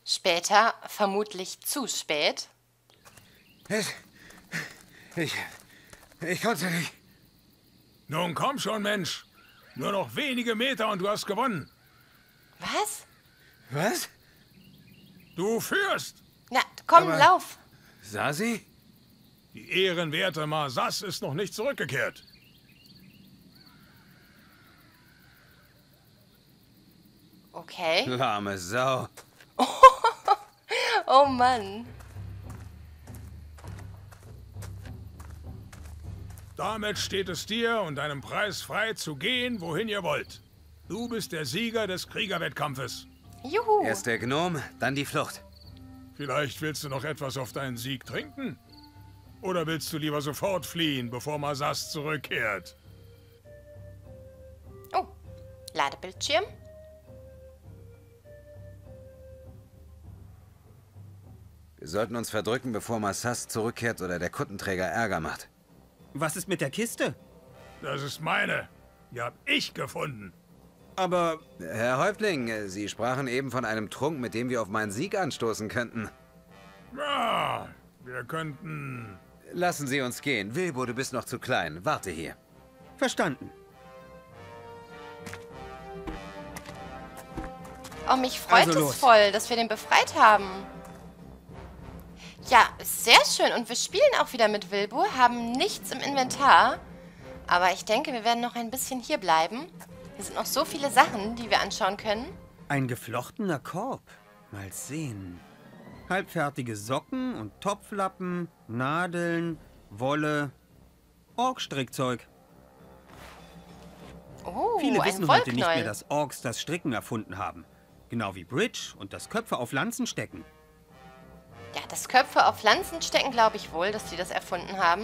Später, vermutlich zu spät. Ich konnte nicht. Nun komm schon, Mensch. Nur noch wenige Meter und du hast gewonnen. Was? Was? Du führst. Na, komm, Aber- lauf. Sasi? Die ehrenwerte Masas ist noch nicht zurückgekehrt. Okay. Lahme Sau. Oh Mann. Damit steht es dir und deinem Preis frei zu gehen, wohin ihr wollt. Du bist der Sieger des Kriegerwettkampfes. Juhu. Erst der Gnom, dann die Flucht. Vielleicht willst du noch etwas auf deinen Sieg trinken? Oder willst du lieber sofort fliehen, bevor Masas zurückkehrt? Oh, Ladebildschirm. Wir sollten uns verdrücken, bevor Masas zurückkehrt oder der Kuttenträger Ärger macht. Was ist mit der Kiste? Das ist meine. Die hab ich gefunden. Aber Herr Häuptling, Sie sprachen eben von einem Trunk, mit dem wir auf meinen Sieg anstoßen könnten. Ja, wir könnten... Lassen Sie uns gehen. Wilbo, du bist noch zu klein. Warte hier. verstanden. Oh, mich freut Also es los. voll, dass wir den befreit haben. Ja, sehr schön. Und wir spielen auch wieder mit Wilbur, haben nichts im Inventar. Aber ich denke, wir werden noch ein bisschen hier bleiben. Hier sind noch so viele Sachen, die wir anschauen können. Ein geflochtener Korb. Mal sehen. Halbfertige Socken und Topflappen, Nadeln, Wolle, Orkstrickzeug. Oh, Viele ein wissen heute nicht mehr, Wollknäuel. dass Orks das Stricken erfunden haben. Genau wie Bridge und das Köpfe auf Lanzen stecken. Ja, das Köpfe auf Pflanzen stecken, glaube ich wohl, dass die das erfunden haben.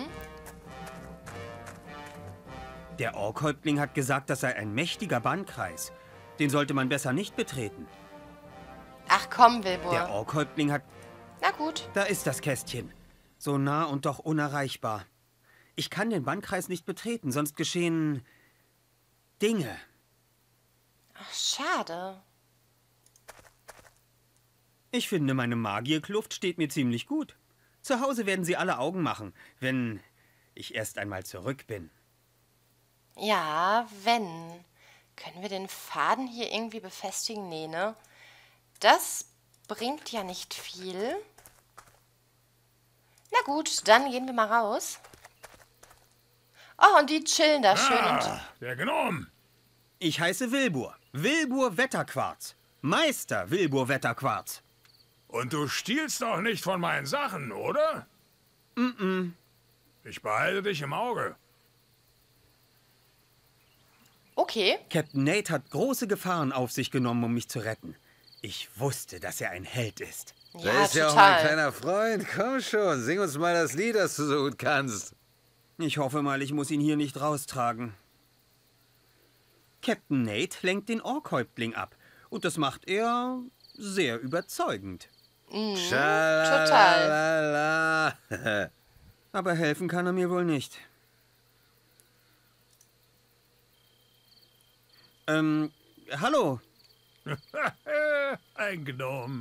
Der Orkhäuptling hat gesagt, das sei ein mächtiger Bannkreis. Den sollte man besser nicht betreten. Ach komm, Wilbur. Der Orkhäuptling hat... Na gut. Da ist das Kästchen. So nah und doch unerreichbar. Ich kann den Bannkreis nicht betreten, sonst geschehen... Dinge. Ach, schade. Ich finde, meine Magierkluft steht mir ziemlich gut. Zu Hause werden sie alle Augen machen, wenn ich erst einmal zurück bin. Ja, wenn. Können wir den Faden hier irgendwie befestigen? Nee, ne? Das bringt ja nicht viel. Na gut, dann gehen wir mal raus. Oh, und die chillen da schön. Und Der Gnom. Ich heiße Wilbur. Wilbur Wetterquarz. Meister Wilbur Wetterquarz. Und du stiehlst doch nicht von meinen Sachen, oder? Ich behalte dich im Auge. okay. Captain Nate hat große Gefahren auf sich genommen, um mich zu retten. Ich wusste, dass er ein Held ist. Da Ja, ist ja auch mein total. kleiner Freund. Komm schon, sing uns mal das Lied, das du so gut kannst. Ich hoffe mal, ich muss ihn hier nicht raustragen. Captain Nate lenkt den Orkhäuptling ab. Und das macht er sehr überzeugend. Schalalala. Aber helfen kann er mir wohl nicht. Hallo. Ein Gnom.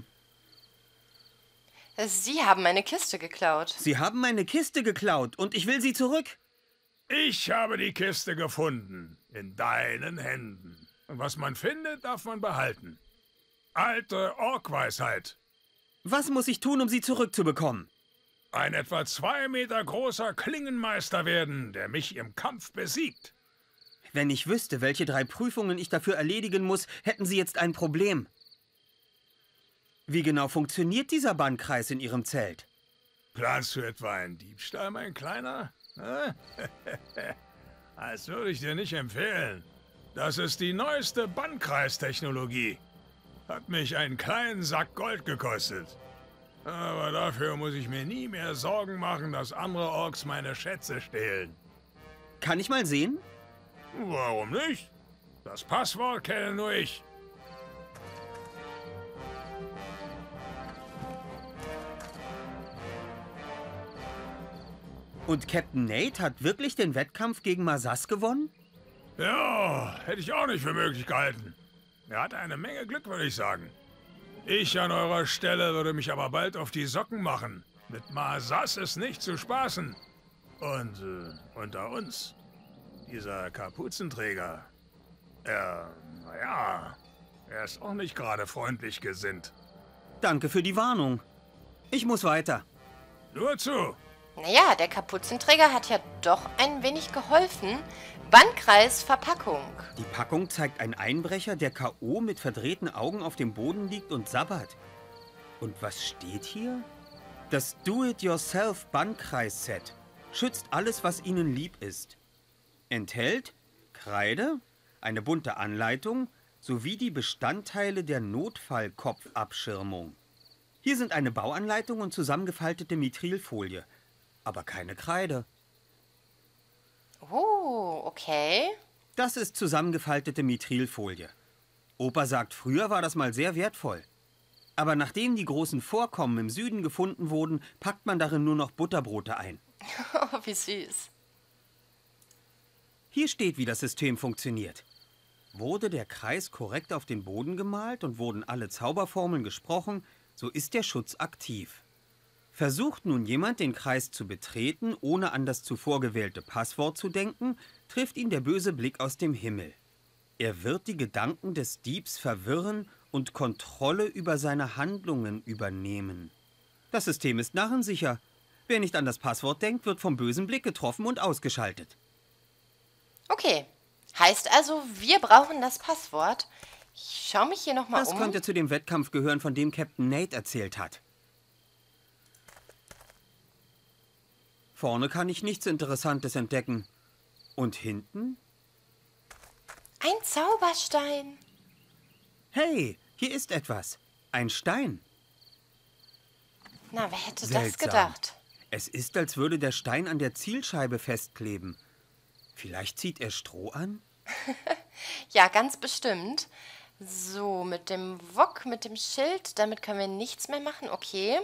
Sie haben meine Kiste geklaut. Sie haben meine Kiste geklaut und ich will sie zurück. Ich habe die Kiste gefunden. In deinen Händen. Und was man findet, darf man behalten. Alte Orkweisheit. Was muss ich tun, um sie zurückzubekommen? Ein etwa 2 Meter großer Klingenmeister werden, der mich im Kampf besiegt. Wenn ich wüsste, welche 3 Prüfungen ich dafür erledigen muss, hätten Sie jetzt ein Problem. Wie genau funktioniert dieser Bannkreis in Ihrem Zelt? Planst du etwa einen Diebstahl, mein Kleiner? Hä? Das würde ich dir nicht empfehlen. Das ist die neueste Bannkreistechnologie. Hat mich einen kleinen Sack Gold gekostet. Aber dafür muss ich mir nie mehr Sorgen machen, dass andere Orks meine Schätze stehlen. Kann ich mal sehen? Warum nicht? Das Passwort kenne nur ich. Und Captain Nate hat wirklich den Wettkampf gegen Masas gewonnen? Ja, hätte ich auch nicht für möglich gehalten. Er hatte eine Menge Glück, würde ich sagen. Ich an eurer Stelle würde mich aber bald auf die Socken machen. Mit Masas ist nicht zu spaßen. Und unter uns, dieser Kapuzenträger, naja, er ist auch nicht gerade freundlich gesinnt. Danke für die Warnung. Ich muss weiter. Nur zu. Naja, der Kapuzenträger hat ja doch ein wenig geholfen. Bandkreis Verpackung. Die Packung zeigt einen Einbrecher, der K.O. mit verdrehten Augen auf dem Boden liegt und sabbert. Und was steht hier? Das Do-it-yourself-Bandkreis-Set schützt alles, was Ihnen lieb ist. Enthält Kreide, eine bunte Anleitung sowie die Bestandteile der Notfallkopfabschirmung. Hier sind eine Bauanleitung und zusammengefaltete Mithrilfolie, aber keine Kreide. Oh, okay. Das ist zusammengefaltete Mithrilfolie. Opa sagt, früher war das mal sehr wertvoll. Aber nachdem die großen Vorkommen im Süden gefunden wurden, packt man darin nur noch Butterbrote ein. Oh, wie süß. Hier steht, wie das System funktioniert. Wurde der Kreis korrekt auf den Boden gemalt und wurden alle Zauberformeln gesprochen, so ist der Schutz aktiv. Versucht nun jemand, den Kreis zu betreten, ohne an das zuvor gewählte Passwort zu denken, trifft ihn der böse Blick aus dem Himmel. Er wird die Gedanken des Diebs verwirren und Kontrolle über seine Handlungen übernehmen. Das System ist narrensicher. Wer nicht an das Passwort denkt, wird vom bösen Blick getroffen und ausgeschaltet. Okay. Heißt also, wir brauchen das Passwort. Ich schaue mich hier nochmal um. Das könnte zu dem Wettkampf gehören, von dem Captain Nate erzählt hat. Vorne kann ich nichts Interessantes entdecken. Und hinten? Ein Zauberstein. Hey, hier ist etwas. Ein Stein. Na, wer hätte das Seltsam. gedacht? Es ist, als würde der Stein an der Zielscheibe festkleben. Vielleicht zieht er Stroh an? Ja, ganz bestimmt. So, mit dem Wok, mit dem Schild, damit können wir nichts mehr machen. Okay.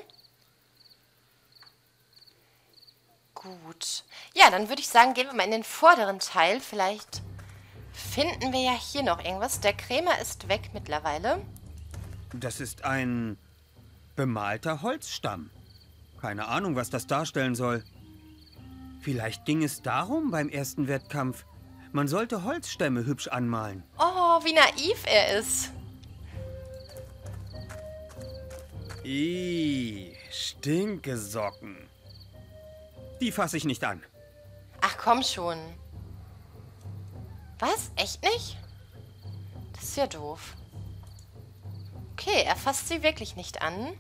Gut. Ja, dann würde ich sagen, gehen wir mal in den vorderen Teil. Vielleicht finden wir ja hier noch irgendwas. Der Krämer ist weg mittlerweile. Das ist ein bemalter Holzstamm. Keine Ahnung, was das darstellen soll. Vielleicht ging es darum beim ersten Wettkampf. Man sollte Holzstämme hübsch anmalen. Oh, wie naiv er ist. Stinkesocken. Die fasse ich nicht an. Ach, komm schon. Was? Echt nicht? Das ist ja doof. Okay, er fasst sie wirklich nicht an.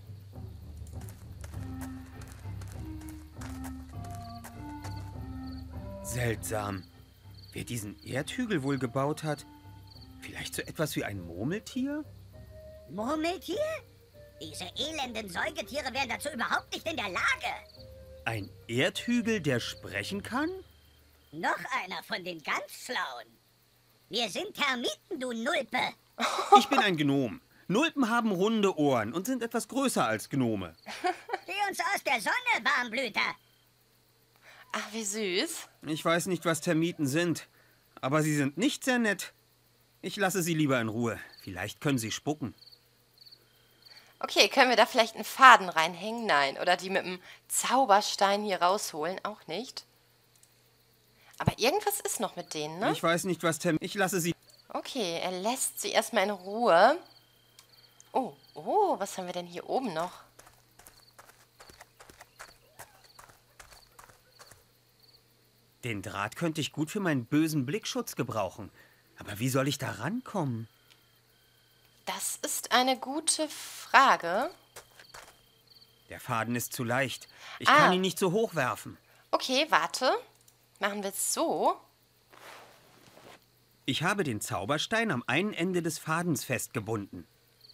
Seltsam. Wer diesen Erdhügel wohl gebaut hat? Vielleicht so etwas wie ein Murmeltier? Murmeltier? Diese elenden Säugetiere wären dazu überhaupt nicht in der Lage. Ein Erdhügel, der sprechen kann? Noch einer von den ganz Schlauen. Wir sind Termiten, du Nulpe. Ich bin ein Gnom. Nulpen haben runde Ohren und sind etwas größer als Gnome. Die uns aus der Sonne, Warmblüter. Ach, wie süß. Ich weiß nicht, was Termiten sind, aber sie sind nicht sehr nett. Ich lasse sie lieber in Ruhe. Vielleicht können sie spucken. Okay, können wir da vielleicht einen Faden reinhängen? Nein. Oder die mit dem Zauberstein hier rausholen? Auch nicht. Aber irgendwas ist noch mit denen, ne? Ich weiß nicht, was Termiten... Ich lasse sie... Okay, er lässt sie erstmal in Ruhe. Oh, was haben wir denn hier oben noch? Den Draht könnte ich gut für meinen bösen Blickschutz gebrauchen. Aber wie soll ich da rankommen? Das ist eine gute Frage. Der Faden ist zu leicht. Ich kann ihn nicht so hoch werfen. Okay, warte. Machen wir es so. Ich habe den Zauberstein am einen Ende des Fadens festgebunden.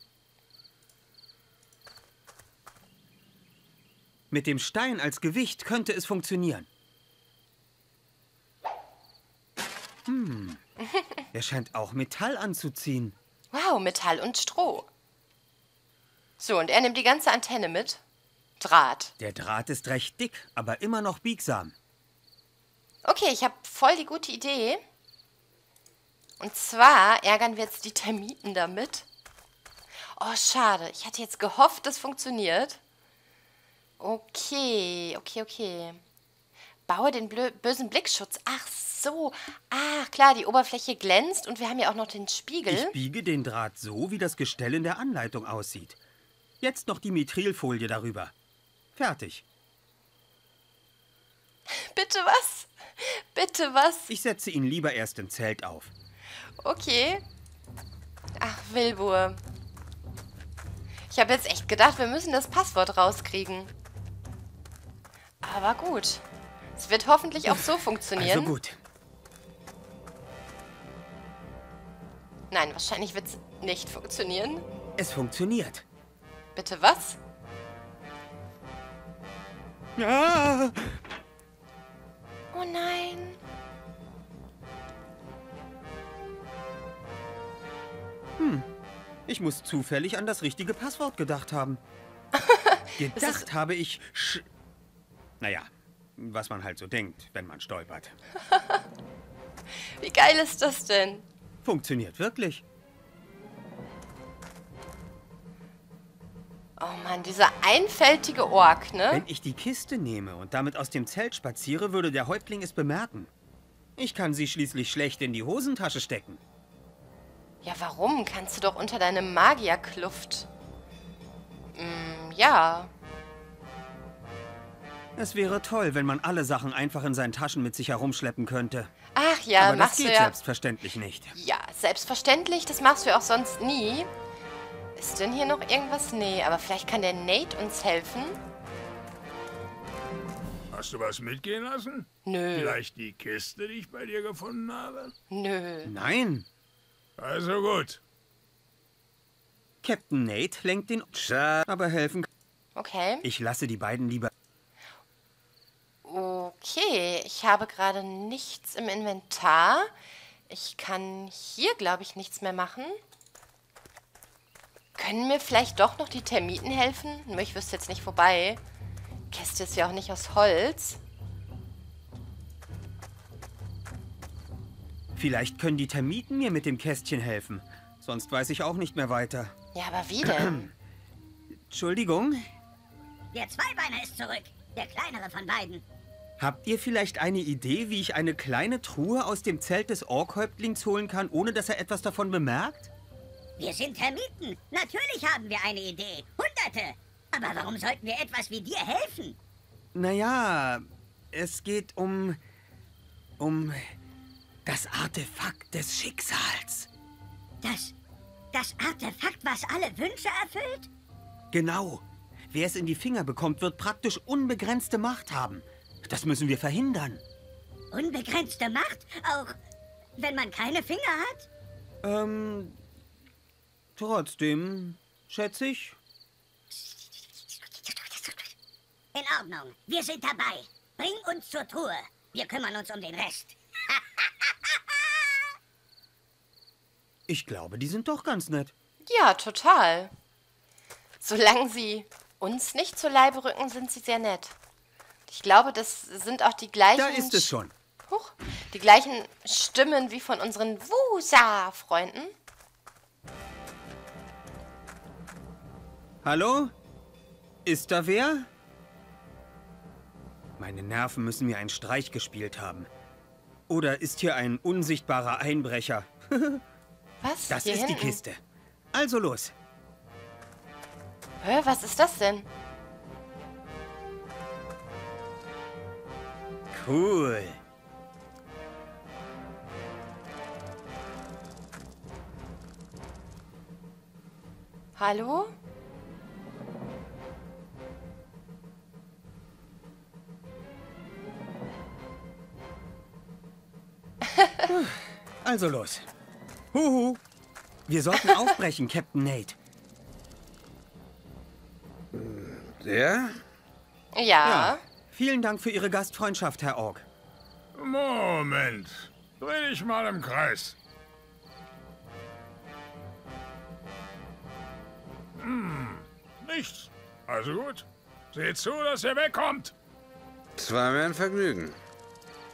Mit dem Stein als Gewicht könnte es funktionieren. Er scheint auch Metall anzuziehen. Wow, Metall und Stroh. So, und er nimmt die ganze Antenne mit. Draht. Der Draht ist recht dick, aber immer noch biegsam. Okay, ich habe voll die gute Idee. Und zwar ärgern wir jetzt die Termiten damit. Oh, schade. Ich hatte jetzt gehofft, das funktioniert. Okay. Baue den bösen Blickschutz. Ach so. Ach, klar, die Oberfläche glänzt und wir haben ja auch noch den Spiegel. Ich biege den Draht so, wie das Gestell in der Anleitung aussieht. Jetzt noch die Mithrilfolie darüber. Fertig. Bitte was? Bitte was? Ich setze ihn lieber erst im Zelt auf. Okay. Ach, Wilbur. Ich habe jetzt echt gedacht, wir müssen das Passwort rauskriegen. Aber gut. Es wird hoffentlich auch so funktionieren. Also gut. Nein, wahrscheinlich wird es nicht funktionieren. Es funktioniert. Bitte was? Ja. Oh nein. Ich muss zufällig an das richtige Passwort gedacht haben. Gedacht habe ich... Naja, was man halt so denkt, wenn man stolpert. Wie geil ist das denn? Funktioniert wirklich. Oh Mann, dieser einfältige Ork, ne? Wenn ich die Kiste nehme und damit aus dem Zelt spaziere, würde der Häuptling es bemerken. Ich kann sie schließlich schlecht in die Hosentasche stecken. Ja, warum? Kannst du doch unter deine Magierkluft. Ja. Es wäre toll, wenn man alle Sachen einfach in seinen Taschen mit sich herumschleppen könnte. Ach ja, Aber das machst du geht ja. selbstverständlich nicht. Ja, selbstverständlich. Das machst du ja auch sonst nie. Ist denn hier noch irgendwas? Nee, aber vielleicht kann der Nate uns helfen. Hast du was mitgehen lassen? Nö. Vielleicht die Kiste, die ich bei dir gefunden habe? Nö. Nein, Also gut. Captain Nate lenkt den... Schade. Aber helfen... Okay. Ich lasse die beiden lieber... Okay, ich habe gerade nichts im Inventar. Ich kann hier, glaube ich, nichts mehr machen. Können mir vielleicht doch noch die Termiten helfen? Nur ich wüsste jetzt nicht vorbei. Kiste ist ja auch nicht aus Holz. Vielleicht können die Termiten mir mit dem Kästchen helfen. Sonst weiß ich auch nicht mehr weiter. Ja, aber wie denn? Entschuldigung, Der Zweibeiner ist zurück. Der kleinere von beiden. habt ihr vielleicht eine Idee, wie ich eine kleine Truhe aus dem Zelt des Orkhäuptlings holen kann, ohne dass er etwas davon bemerkt? Wir sind Termiten. Natürlich haben wir eine Idee. Hunderte. Aber warum sollten wir etwas wie dir helfen? Naja, es geht um das Artefakt des Schicksals. Das Artefakt, was alle Wünsche erfüllt? Genau. Wer es in die Finger bekommt, wird praktisch unbegrenzte Macht haben. Das müssen wir verhindern. Unbegrenzte Macht? Auch wenn man keine Finger hat? Trotzdem, schätze ich. In Ordnung. Wir sind dabei. Bring uns zur Truhe. Wir kümmern uns um den Rest. Ich glaube, die sind doch ganz nett. Ja, total. Solange sie uns nicht zu Leibe rücken, sind sie sehr nett. Ich glaube, das sind auch die gleichen... Da ist es schon. Huch, die gleichen Stimmen wie von unseren Wusa-Freunden. Hallo? Ist da wer? Meine Nerven müssen mir einen Streich gespielt haben. Oder ist hier ein unsichtbarer Einbrecher? Was? Das Hier ist die hinten? Kiste. Also los. Hä, was ist das denn? Cool. Hallo? Also los. Huhu. Wir sollten aufbrechen, Captain Nate. Der? Ja. Vielen Dank für Ihre Gastfreundschaft, Herr Ork. Moment. Dreh dich mal im Kreis. Nichts. Also gut. Seht zu, dass ihr wegkommt. Es war mir ein Vergnügen.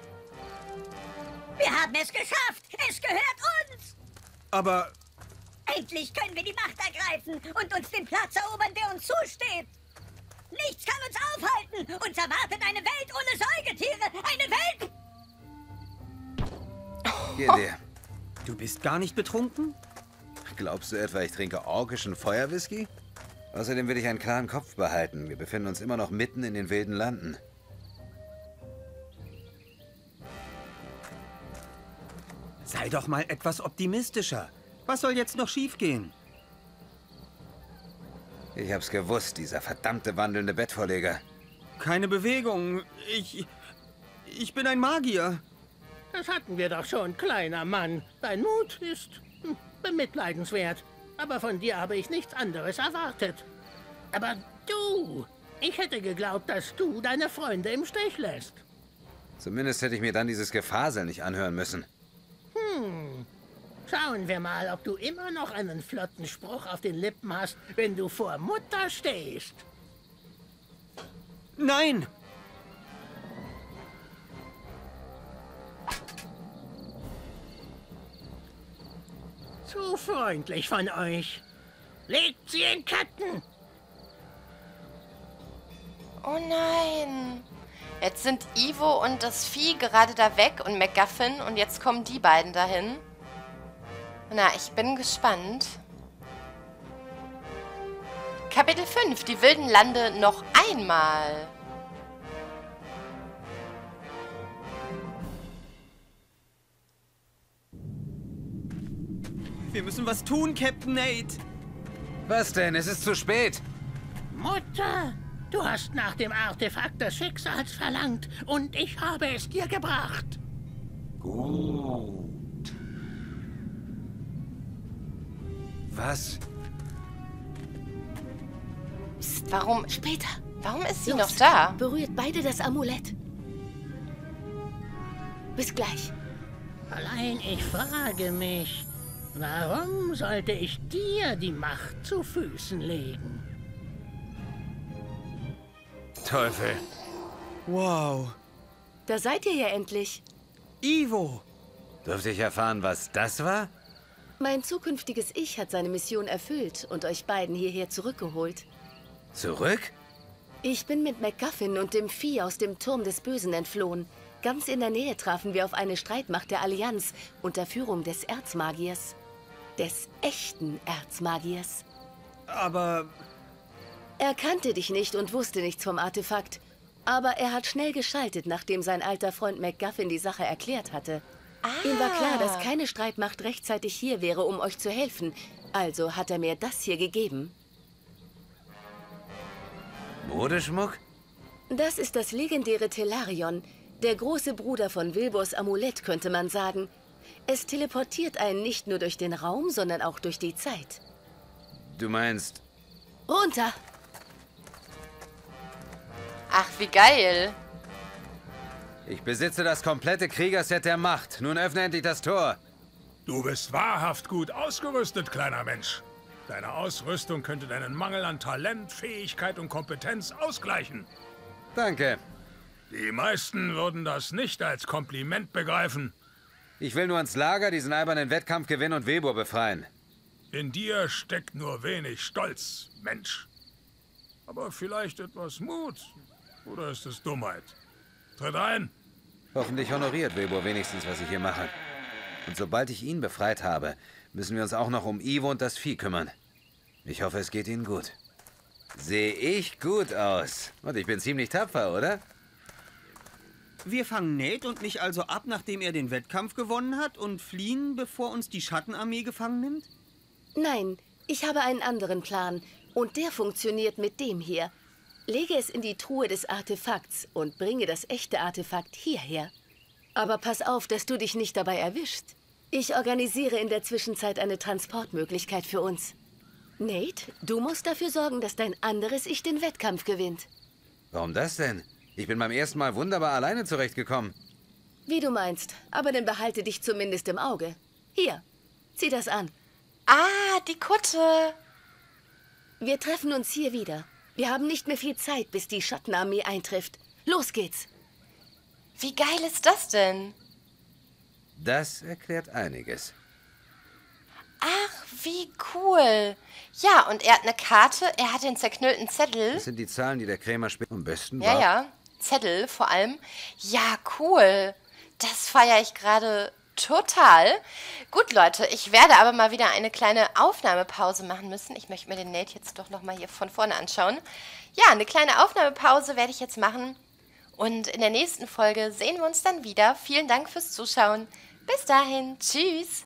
Wir haben es geschafft. Es gehört uns. Aber Endlich können wir die Macht ergreifen und uns den Platz erobern, der uns zusteht. Nichts kann uns aufhalten. Uns erwartet eine Welt ohne Säugetiere. Eine Welt... Geh dir. Du bist gar nicht betrunken? Glaubst du etwa, ich trinke orkischen Feuerwhisky? Außerdem will ich einen klaren Kopf behalten. Wir befinden uns immer noch mitten in den wilden Landen. Sei doch mal etwas optimistischer. Was soll jetzt noch schiefgehen? Ich hab's gewusst, dieser verdammte wandelnde Bettvorleger. Keine Bewegung. Ich bin ein Magier. Das hatten wir doch schon, kleiner Mann. Dein Mut ist bemitleidenswert. Aber von dir habe ich nichts anderes erwartet. Aber du, ich hätte geglaubt, dass du deine Freunde im Stich lässt. Zumindest hätte ich mir dann dieses Gefasel nicht anhören müssen. Schauen wir mal, ob du immer noch einen flotten Spruch auf den Lippen hast, wenn du vor Mutter stehst. Nein! Zu freundlich von euch. Legt sie in Ketten! Oh nein. Jetzt sind Ivo und das Vieh gerade da weg und MacGuffin und jetzt kommen die beiden dahin. Na, ich bin gespannt. Kapitel 5. Die wilden Lande noch einmal. Wir müssen was tun, Captain Nate. Was denn? Es ist zu spät. Mutter, du hast nach dem Artefakt des Schicksals verlangt und ich habe es dir gebracht. Gut. Was? Psst, warum? Später. Warum ist sie Los, noch da? Berührt beide das Amulett. Bis gleich. Allein ich frage mich, warum sollte ich dir die Macht zu Füßen legen? Teufel. Wow. Da seid ihr ja endlich. Ivo. Durfte ich erfahren, was das war? Mein zukünftiges Ich hat seine Mission erfüllt und euch beiden hierher zurückgeholt. Zurück? Ich bin mit MacGuffin und dem Vieh aus dem Turm des Bösen entflohen. Ganz in der Nähe trafen wir auf eine Streitmacht der Allianz unter Führung des Erzmagiers. Des echten Erzmagiers. Aber Er kannte dich nicht und wusste nichts vom Artefakt. Aber er hat schnell geschaltet, nachdem sein alter Freund MacGuffin die Sache erklärt hatte. Ihm war klar, dass keine Streitmacht rechtzeitig hier wäre, um euch zu helfen. Also hat er mir das hier gegeben. Modeschmuck? Das ist das legendäre Tellarion, der große Bruder von Wilburs Amulett, könnte man sagen. Es teleportiert einen nicht nur durch den Raum, sondern auch durch die Zeit. Du meinst... Runter! Ach, wie geil. Ich besitze das komplette Kriegerset der Macht. Nun öffne endlich das Tor. Du bist wahrhaft gut ausgerüstet, kleiner Mensch. Deine Ausrüstung könnte deinen Mangel an Talent, Fähigkeit und Kompetenz ausgleichen. Danke. Die meisten würden das nicht als Kompliment begreifen. Ich will nur ins Lager, diesen albernen Wettkampf gewinnen und Wilbur befreien. In dir steckt nur wenig Stolz, Mensch. Aber vielleicht etwas Mut. Oder ist es Dummheit? Tritt ein. Hoffentlich honoriert Wilbur wenigstens, was ich hier mache. Und sobald ich ihn befreit habe, müssen wir uns auch noch um Ivo und das Vieh kümmern. Ich hoffe, es geht Ihnen gut. Sehe ich gut aus. Und ich bin ziemlich tapfer, oder? wir fangen Nate und mich also ab, nachdem er den Wettkampf gewonnen hat und fliehen, bevor uns die Schattenarmee gefangen nimmt? Nein, ich habe einen anderen Plan. Und der funktioniert mit dem hier. Lege es in die Truhe des Artefakts und bringe das echte Artefakt hierher. Aber pass auf, dass du dich nicht dabei erwischst. Ich organisiere in der Zwischenzeit eine Transportmöglichkeit für uns. Nate, du musst dafür sorgen, dass dein anderes Ich den Wettkampf gewinnt. Warum das denn? Ich bin beim ersten Mal wunderbar alleine zurechtgekommen. Wie du meinst, aber dann behalte dich zumindest im Auge. Hier, zieh das an. Ah, die Kutte. Wir treffen uns hier wieder. Wir haben nicht mehr viel Zeit, bis die Schattenarmee eintrifft. Los geht's. Wie geil ist das denn? Das erklärt einiges. Ach, wie cool. Ja, und er hat eine Karte, er hat den zerknüllten Zettel. Das sind die Zahlen, die der Krämer später am besten Ja, war. ja, Zettel vor allem. Ja, cool. Das feiere ich gerade total. Gut, Leute, ich werde aber mal wieder eine kleine Aufnahmepause machen müssen. Ich möchte mir den Nate jetzt doch nochmal hier von vorne anschauen. Ja, eine kleine Aufnahmepause werde ich jetzt machen. Und in der nächsten Folge sehen wir uns dann wieder. Vielen Dank fürs Zuschauen. Bis dahin. Tschüss.